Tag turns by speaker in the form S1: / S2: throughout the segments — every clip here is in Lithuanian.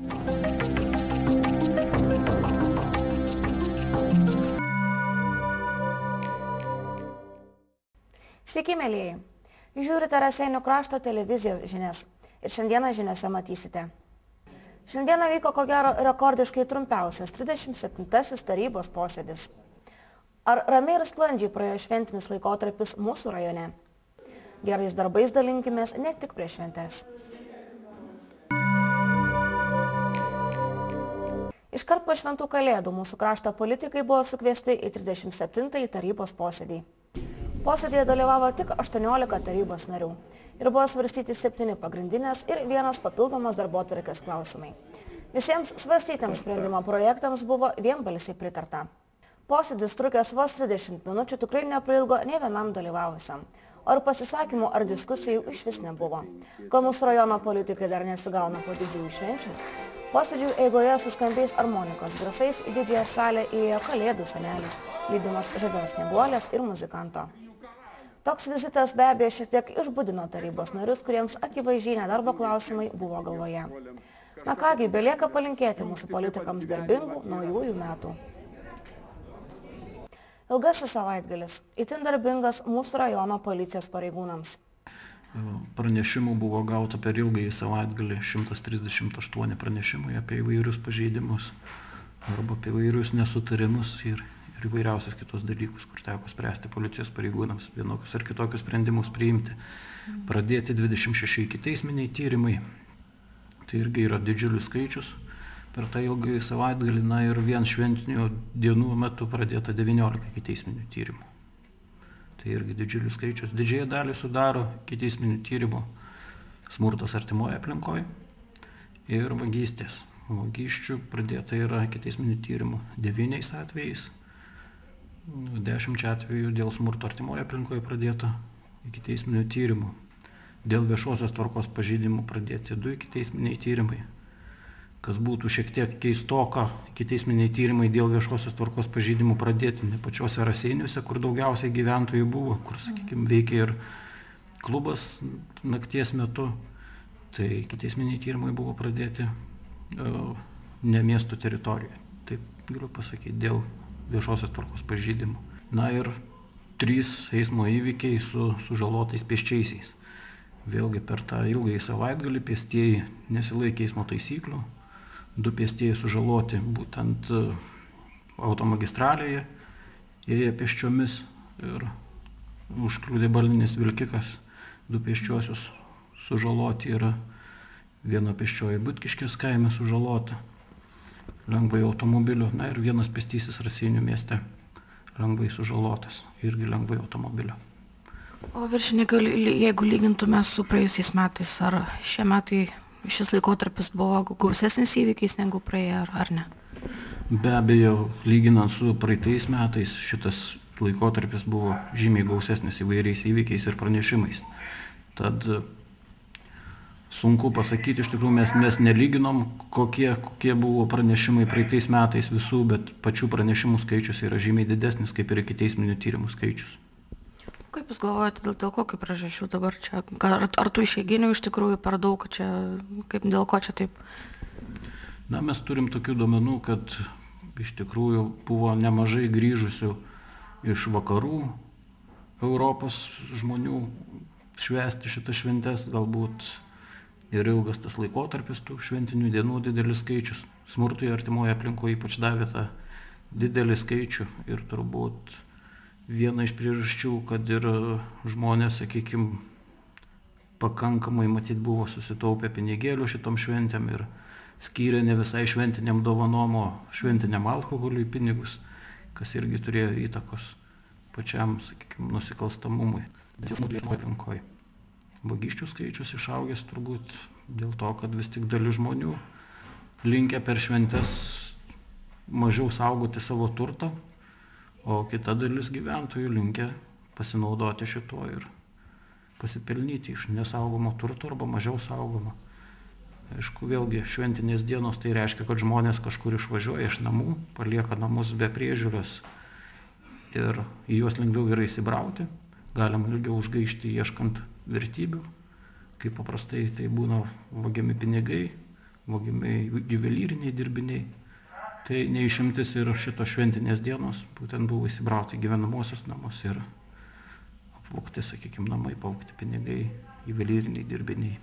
S1: Sveiki, mėlyjei. Žiūrite Raseinių krašto televizijos žinias ir šiandieną žiniose matysite. Šiandieną vyko ko gero rekordiškai trumpiausias 37-asis tarybos posėdis. Ar ramiai ir sklandžiai praėjo šventinis laikotarpis mūsų rajone? Gerais darbais dalinkimės ne tik prieš šventes. Iškart po šventų kalėdų mūsų krašto politikai buvo sukviesti į 37-ąjį tarybos posėdį. Posėdėje dalyvavo tik 18 tarybos narių ir buvo svarstyti 7 pagrindinės ir 1 papildomas darbotvarkės klausimai. Visiems svarstytiems sprendimo projektams buvo vienbalsiai pritarta. Posėdis trukęs vos 30 minučių tikrai neprailgo nei vienam dalyvavusiam, o ir pasisakymų ar diskusijų išvis nebuvo. Kol mūsų rajono politikai dar nesigauna po didžiųjų švenčių, posėdžių eigoje suskambės armonikos garsais į didžiąją salę įėjo Kalėdų senelis, lydimas žavios snieguolės ir muzikanto. Toks vizitas be abejo šiek tiek išbudino tarybos narius, kuriems akivaizdžiai nedarbo klausimai buvo galvoje. Na kągi, belieka palinkėti mūsų politikams darbingų naujųjų metų. Ilgasis savaitgalis itin darbingas mūsų rajono policijos pareigūnams.
S2: Pranešimų buvo gauta per ilgąjį savaitgalį 138 pranešimai apie įvairius pažeidimus arba apie įvairius nesutarimus ir įvairiausius kitus dalykus, kur teko spręsti policijos pareigūnams, vienokius ar kitokius sprendimus priimti. Pradėti 26 ikiteisminiai tyrimai. Tai irgi yra didžiulis skaičius per tą ilgąjį savaitgalį, na ir vien šventinių dienų metu pradėta 19 ikiteisminių tyrimų. Tai irgi didžiulis skaičius. Didžiąją dalį sudaro ikiteisminių tyrimų smurtas artimoje aplinkoje ir vagystės. Vagysčių pradėta yra ikiteisminių tyrimų 9 atvejais. 10 atvejų dėl smurto artimoje aplinkoje pradėta ikiteisminių tyrimų. Dėl viešosios tvarkos pažeidimų pradėti 2 ikiteisminiai tyrimai. Kas būtų šiek tiek keistoka, ikiteisminiai tyrimai dėl viešosios tvarkos pažeidimų pradėti ne pačiuose Raseiniuose, kur daugiausiai gyventojų buvo, kur, sakykime, veikia ir klubas nakties metu. Tai ikiteisminiai tyrimai buvo pradėti ne miesto teritorijoje. Taip galiu pasakyti, dėl viešosios tvarkos pažeidimų. Na ir 3 eismo įvykiai su sužalotais pėsčiaisiais. Vėlgi per tą ilgąjį savaitgalį pėstieji nesilaikė eismo taisyklių. 2 pėstieji sužaloti būtent automagistralėje, ėję pėsčiomis ir užkliudė balninis vilkikas. 2 pėsčiuosius sužaloti yra, 1 pėsčioji Butkiškės kaime sužalota lengvai automobiliu, na ir 1 pėstysis Raseinių mieste lengvai sužalotas, irgi lengvai automobiliu.
S1: O viršininkai, jeigu lygintume su praėjusiais metais, ar šie metai šis laikotarpis buvo gausesnis įvykiais negu praėję, ar ne?
S2: Be abejo, lyginant su praeitais metais, šitas laikotarpis buvo žymiai gausesnis įvairiais įvykiais ir pranešimais. Tad sunku pasakyti, iš tikrųjų mes nelyginom, kokie buvo pranešimai praeitais metais visų, bet pačių pranešimų skaičius yra žymiai didesnis, kaip ir ikiteisminių tyrimų skaičius.
S1: Kaip Jūs galvojate, dėl kokių priežasčių dabar čia? Ar tų išeiginių iš tikrųjų per daug čia, dėl ko čia taip?
S2: Na, mes turim tokių duomenų, kad iš tikrųjų buvo nemažai grįžusių iš vakarų Europos žmonių švęsti šitas šventes, galbūt ir ilgas tas laikotarpis tų šventinių dienų didelis skaičius. Smurtui artimoje aplinkoje ypač davė tą didelį skaičių ir turbūt viena iš priežasčių, kad ir žmonės, sakykime, pakankamai matyt buvo susitaupę pinigėlių šitom šventėm ir skyrė ne visai šventiniam dovanom, o šventiniam alkoholiui pinigus, kas irgi turėjo įtakos pačiam, sakykime, nusikalstamumui aplinkoje. Vagysčių skaičius išaugęs turbūt dėl to, kad vis tik dalis žmonių linkę per šventes mažiau saugoti savo turtą, o kita dalis gyventojų linkę pasinaudoti šituo ir pasipelnyti iš nesaugomo turto arba mažiau saugomo. Aišku, vėlgi šventinės dienos tai reiškia, kad žmonės kažkur išvažiuoja iš namų, palieka namus be priežiūros ir į juos lengviau yra įsibrauti, galima ilgiau užgaišti ieškant vertybių, kaip paprastai tai būna vagiami pinigai, vogiami juvelyriniai dirbiniai. Tai neišimtis ir šitos šventinės dienos, būtent buvo įsibrauti gyvenamosios namus ir apvogti, sakykime, namai, pavogti pinigai, juvelyriniai dirbiniai.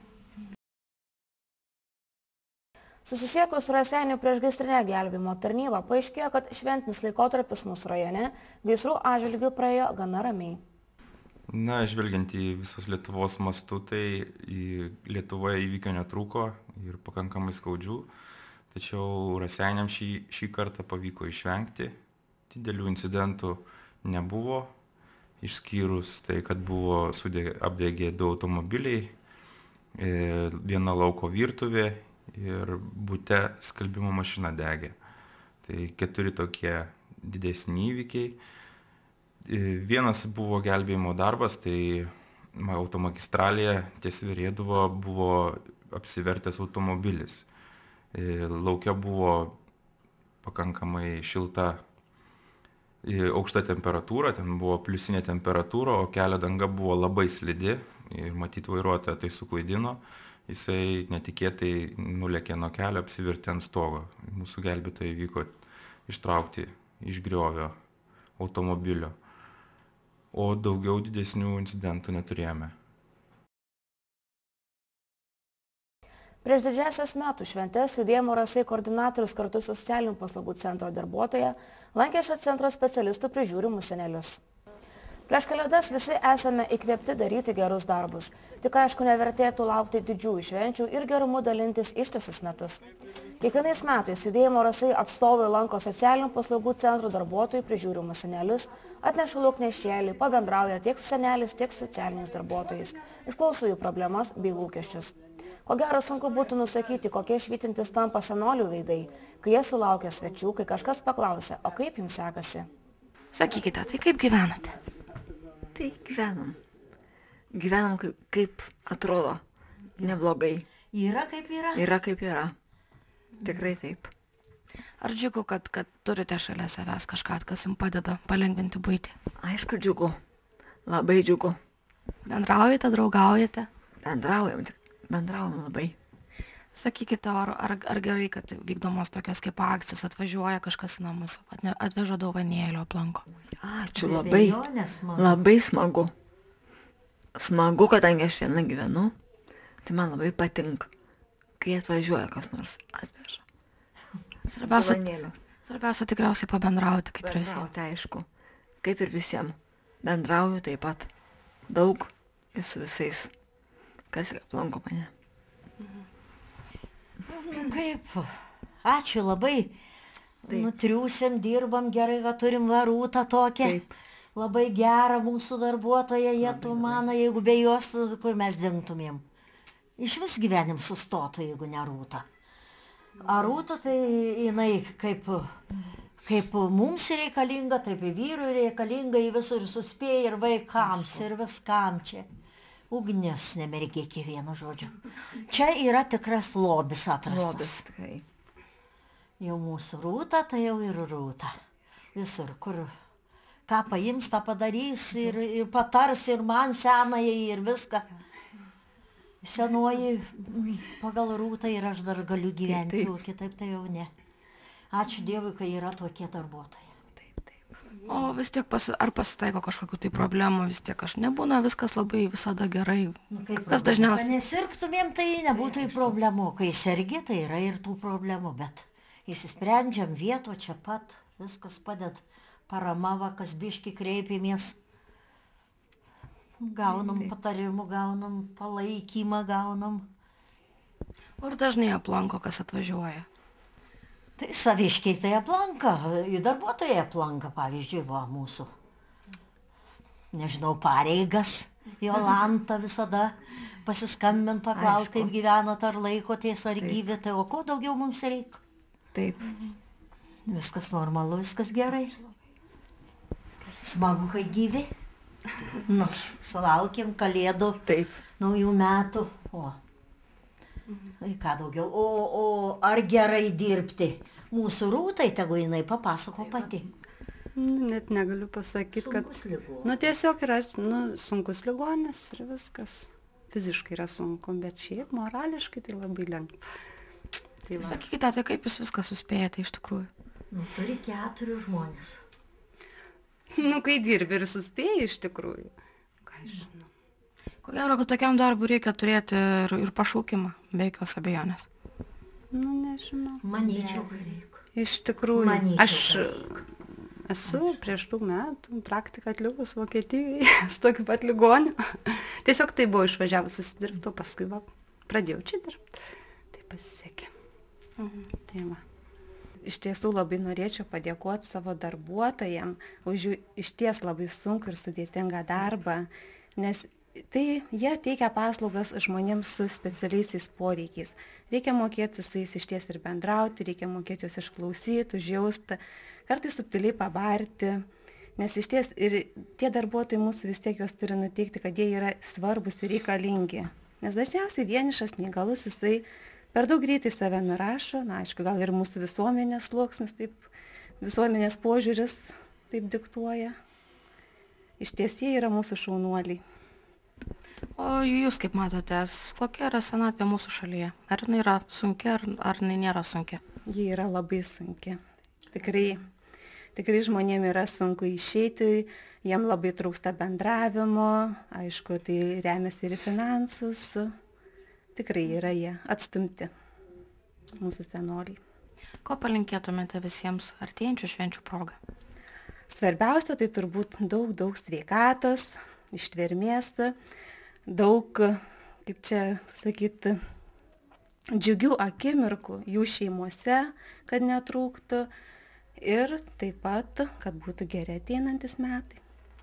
S1: Susisiekus su Raseinių priešgaisrinę gelbėjimo tarnybą paaiškėjo, kad šventinis laikotarpis mūsų rajone gaisrų atžvilgiu praėjo gana ramiai.
S3: Na, žvelgiant į visos Lietuvos mastų, tai Lietuvoje įvykio netrūko ir pakankamai skaudžių, tačiau Raseiniam šį kartą pavyko išvengti, didelių incidentų nebuvo, išskyrus tai, kad buvo apdegė 2 automobiliai, viena lauko virtuvė ir bute skalbimo mašina degė. Tai 4 tokie didesni įvykiai. Vienas buvo gelbėjimo darbas, tai automagistralėje ties Verėduvo buvo apsivertęs automobilis. Lauke buvo pakankamai šilta, aukšta temperatūra, ten buvo pliusinė temperatūra, o kelio danga buvo labai slidi ir matyt vairuotoją tai suklaidino. Jisai netikėtai nulėkė nuo kelio, apsivertė ant stogo. Mūsų gelbėtojai vyko ištraukti iš griovio automobilio, o daugiau didesnių incidentų neturėjome.
S1: Prieš didžiąsias metų šventes Judėjimo Rasai koordinatorius kartu su socialinių paslaugų centro darbuotoja lankė šio centro specialistų prižiūrimus senelius. Prieš Kalėdas visi esame įkvėpti daryti gerus darbus. Tik aišku, nevertėtų laukti didžiųjų švenčių ir gerumu dalintis ištisus metus. Kiekvienais metais Judėjimo Rasai atstovai lanko socialinių paslaugų centro darbuotojų prižiūrimus senelius, atneša lauknešėlį, pabendrauja tiek su seneliais, tiek su socialiniais darbuotojais, išklauso jų problemas bei lūkesčius. Ko gero sunku būtų nusakyti, kokie švytintis tampa senolių veidai, kai jie sulaukia svečių, kai kažkas paklausia, o kaip jums sekasi?
S4: Sakykite, tai kaip gyvenate?
S5: Tai gyvenam. Gyvenam kaip atrodo. Neblogai.
S4: Yra kaip yra?
S5: Yra kaip yra. Tikrai taip.
S4: Ar džiugu, kad turite šalia savęs kažką, kas jums padeda palengvinti buitį?
S5: Aišku, džiugu. Labai džiugu.
S4: Bendraujate, draugaujate?
S5: Bendraujam labai.
S4: Sakykite, ar gerai, kad vykdomos tokios kaip akcijos, atvažiuoja kažkas į namus, atveža dovanėlio, aplanko?
S5: Ačiū, labai. Labai smagu. Smagu, kadangi aš viena gyvenu, tai man labai patinka, kai atvažiuoja kas nors atveža.
S4: Svarbiausia tikriausiai pabendrauti, kaip ir visiems.
S5: Bendrauti, aišku, kaip ir visiems. Bendrauju taip pat daug ir su visais, kas aplanko mane.
S6: Kaip, ačiū labai. Nutriūsiam, dirbam gerai, kad turim Rūtą tokią. Labai gerą mūsų darbuotoją, jie tu mano, jeigu be jos, kur mes dingtumėm. Iš vis gyvenim sustotų, jeigu ne Rūta. A Rūta tai jinai kaip mums reikalinga, taip ir vyrui reikalinga, į visur suspėja ir vaikams, ir viskam čia. Ugnis nemergė kiekvieno žodžio. Čia yra tikras lobis atrastas.
S5: Lobis, tikrai.
S6: Jau mūsų Rūta, tai jau ir Rūta. Visur, kur ką paims, tą padarys ir patars ir man senajai ir viską. Senoji pagal Rūtą ir aš dar galiu gyventi, o kitaip tai jau ne. Ačiū Dievui, kai yra tokie darbuotojai.
S4: O vis tiek ar pasitaiko kažkokių tai problemų, vis tiek aš nebūna viskas labai visada gerai. Kas dažniausiai?
S6: Kai nesirgtumėm, tai nebūtų į problemų. Kai sergi, tai yra ir tų problemų, bet įsisprendžiam vieto čia pat, viskas padeda. Parama, kas biški kreipėmės. Gaunam patarimų, gaunam palaikymą, gaunam.
S4: Ar dažnai aplanko, kas atvažiuoja?
S6: Tai saviškiai tai aplanka, į darbuotojai aplanka, pavyzdžiui, va, mūsų, nežinau, pareigas, Jolanta visada pasiskambint, paklaust, kaip gyvenot, ar laikotės, ar gyvi, tai o ko daugiau mums reikia?
S5: Taip.
S6: Viskas normalu, viskas gerai. Smagu, kai gyvi. Nu, sulaukėm Kalėdų, naujų metų. O, tai ką daugiau, o ar gerai dirbti? Mūsų Rūtai, tegu jinai papasako pati.
S7: Net negaliu pasakyti, kad... Tiesiog yra sunkus ligonis ir viskas. Fiziškai yra sunku, bet šiaip morališkai tai labai lengva. Tai va.
S4: Sakykite, tai kaip jūs viską suspėjate iš tikrųjų?
S6: Nu, turi 4 žmonės.
S7: Nu, kai dirbi ir suspėjai iš tikrųjų. Ką aš žinau.
S4: Ko gero, kad tokiam darbui reikia turėti ir pašaukimą, be jokios abejonės.
S7: Nu, nežinau.
S6: Manyčiau, kad reikia.
S7: Iš tikrųjų,
S6: Manyčiau,
S7: aš
S6: kad reikia.
S7: esu prieš daug metų praktiką atlikus Vokietijoje su tokiu pat ligoniu. Tiesiog tai buvo išvažiavus susidirbti, o paskui va, pradėjau čia dirbti. Tai pasisekė. Tai va.
S8: Iš tiesų labai norėčiau padėkoti savo darbuotojams už jų išties labai sunkų ir sudėtingą darbą, nes tai jie teikia paslaugas žmonėms su specialiaisiais poreikiais. Reikia mokėti su jais išties ir bendrauti, reikia mokėti juos išklausyti, užjausti, kartais subtiliai pabarti, nes išties ir tie darbuotojai mūsų vis tiek juos turi nuteikti, kad jie yra svarbus ir reikalingi. Nes dažniausiai vienišas, neįgalus, jisai per daug greitai save nurašo, na aišku, gal ir mūsų visuomenės sluoksnis, taip, visuomenės požiūris taip diktuoja. Išties jie yra mūsų šaunuoliai.
S4: O jūs kaip matote, kokia yra senatvė mūsų šalyje? Ar jinai yra sunki, ar jinai nėra sunki?
S8: Ji yra labai sunki. Tikrai žmonėm yra sunku išeiti, jiem labai trūksta bendravimo, aišku, tai remiasi ir finansus. Tikrai yra jie atstumti, mūsų senoliai.
S4: Ko palinkėtumėte visiems artėjančių švenčių progą?
S8: Svarbiausia tai turbūt daug sveikatos, ištvermės, daug, kaip čia sakyti, džiugių akimirkų jų šeimose, kad netrūktų ir taip pat, kad būtų geri ateinantis metai.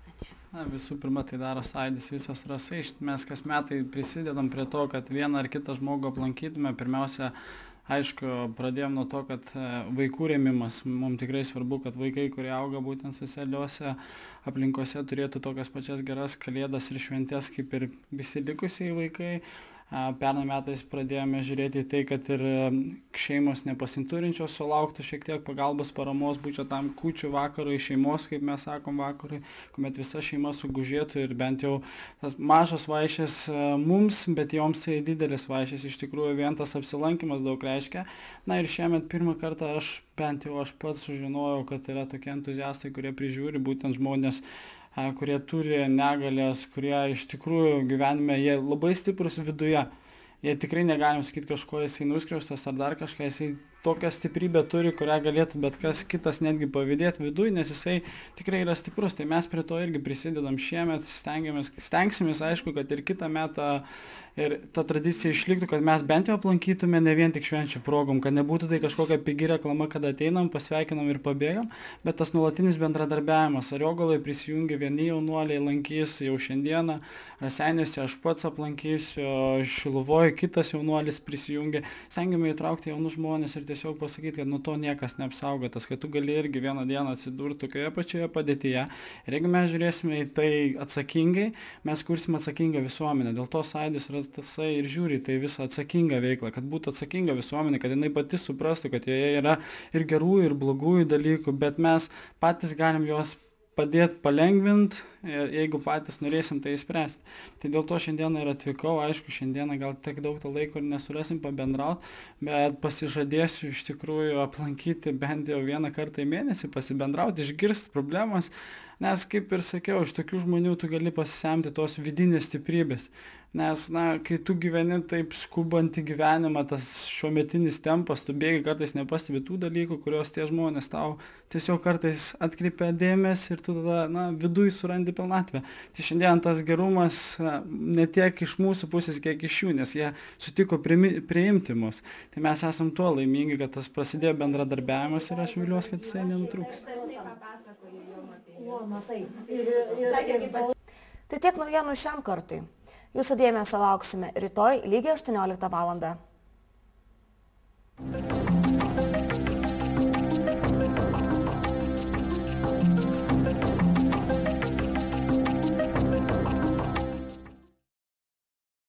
S9: Na, visų pirma, tai daro Sąjūdis Visos Rasai. Mes kas metai prisidedam prie to, kad vieną ar kitą žmogų aplankytume. Pirmiausia, aišku, pradėjom nuo to, kad vaikų rėmimas. Mums tikrai svarbu, kad vaikai, kurie auga būtent socialiuose aplinkose, turėtų tokias pačias geras kalėdas ir šventės kaip ir visi likusieji vaikai. Pernai metais pradėjome žiūrėti į tai, kad ir šeimos nepasinturinčios sulauktų šiek tiek pagalbos paramos, būčiau tam kūčių vakarui, šeimos, kaip mes sakom, vakarui, kuomet visa šeima sugužėtų ir bent jau tas mažas vaišės mums, bet joms tai didelis vaišės, iš tikrųjų vien tas apsilankimas daug reiškia. Na ir šiemet pirmą kartą aš pats sužinojau, kad yra tokie entuziastai, kurie prižiūri būtent žmonės, kurie turi negalės, kurie iš tikrųjų gyvenime, jie labai stiprus viduje. Jie tikrai negalim sakyti kažko, jisai nuskriaustas ar dar kažką, jisai tokią stiprybę turi, kurią galėtų bet kas kitas netgi pavydėti viduje, nes jisai tikrai yra stiprus. Tai mes prie to irgi prisidedam šiemet, stengsimės, aišku, kad ir kitą metą ir ta tradicija išliktų, kad mes bent jau aplankytume ne vien tik švenčių progom, kad nebūtų tai kažkokia pigi reklama, kad ateinam, pasveikinam ir pabėgam, bet tas nuolatinis bendradarbiavimas. Ariogaloj prisijungia vieni jaunuoliai, lankys jau šiandieną, Raseiniuose aš pats aplankysiu, Šiluvoje kitas jaunuolis prisijungia. Stengiame įtraukti jaunus žmonės ir tiesiog pasakyti, kad nuo to niekas neapsaugotas, kad tu gali irgi vieną dieną atsidurti tokioje pačioje padėtyje. Ir jeigu mes žiūrėsime į tai atsakingai, mes kursime atsakingą visuomenę. Dėl to Sąjūdis Rasai ir žiūri tai visą atsakingą veiklą, kad būtų atsakinga visuomenė, kad jinai pati suprastų, kad joje yra ir gerųjų, ir blogųjų dalykų, bet mes patys galim juos padėti palengvinti, jeigu patys norėsim tai įspręsti. Tai dėl to šiandieną ir atvykau, aišku, šiandieną gal tiek daug to laiko ir nesurasim pabendrauti, bet pasižadėsiu iš tikrųjų aplankyti bent jau vieną kartą į mėnesį, pasibendrauti, išgirsti problemas, nes, kaip ir sakiau, iš tokių žmonių tu gali pasisemti tos vidinės stiprybės. Nes, na, kai tu gyveni taip skubantį gyvenimą, tas šiuometinis tempas, tu bėgi kartais nepastebi tų dalykų, kurios tie žmonės tau tiesiog kartais atkreipia dėmesį ir tu tada, na, viduj surandi pilnatvę. Tai šiandien tas gerumas ne tiek iš mūsų pusės, kiek iš jų, nes jie sutiko priimti mus. Tai mes esam tuo laimingi, kad tas prasidėjo bendradarbiavimas ir aš viliuosi, kad jisai nenutrūks.
S1: Tai tiek naujienų šiam kartui. Jūsų dėmesio lauksime rytoj lygiai 18 val.